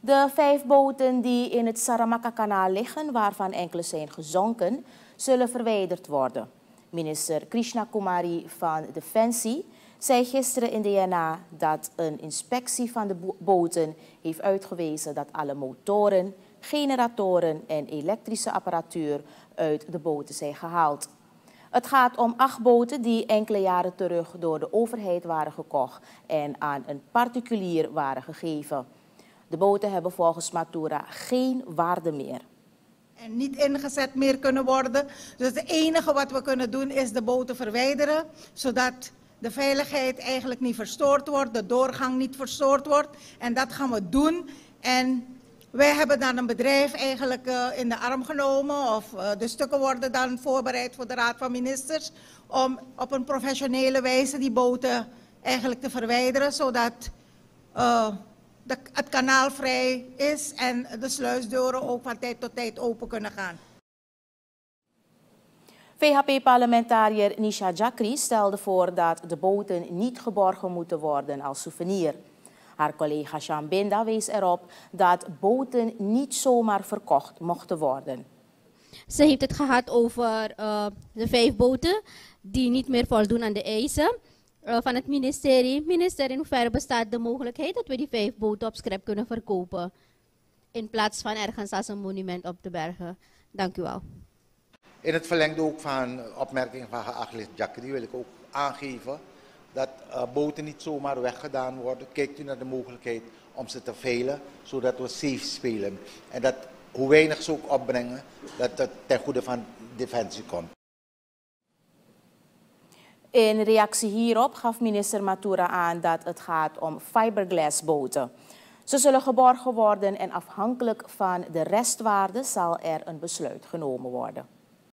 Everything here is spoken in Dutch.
De 5 boten die in het Saramacca-kanaal liggen, waarvan enkele zijn gezonken, zullen verwijderd worden. Minister Krishna Kumari van Defensie zei gisteren in de DNA dat een inspectie van de boten heeft uitgewezen dat alle motoren, generatoren en elektrische apparatuur uit de boten zijn gehaald. Het gaat om 8 boten die enkele jaren terug door de overheid waren gekocht en aan een particulier waren gegeven. De boten hebben volgens Matura geen waarde meer. En niet ingezet meer kunnen worden. Dus het enige wat we kunnen doen is de boten verwijderen, zodat de veiligheid eigenlijk niet verstoord wordt, de doorgang niet verstoord wordt. En dat gaan we doen. En wij hebben dan een bedrijf eigenlijk in de arm genomen, of de stukken worden dan voorbereid voor de Raad van Ministers, om op een professionele wijze die boten eigenlijk te verwijderen, zodat het kanaal vrij is en de sluisdeuren ook van tijd tot tijd open kunnen gaan. VHP-parlementariër Nisha Jakri stelde voor dat de boten niet geborgen moeten worden als souvenir. Haar collega Shan Binda wees erop dat boten niet zomaar verkocht mochten worden. Ze heeft het gehad over de 5 boten die niet meer voldoen aan de eisen van het ministerie. Minister, in hoeverre bestaat de mogelijkheid dat we die 5 boten op scrap kunnen verkopen in plaats van ergens als een monument op te bergen? Dank u wel. In het verlengde ook van opmerkingen van geachte Jakri wil ik ook aangeven dat boten niet zomaar weggedaan worden. Kijkt u naar de mogelijkheid om ze te veilen, zodat we safe spelen. En dat hoe weinig ze ook opbrengen, dat het ten goede van Defensie komt. In reactie hierop gaf minister Matura aan dat het gaat om fiberglass boten. Ze zullen geborgen worden en afhankelijk van de restwaarde zal er een besluit genomen worden.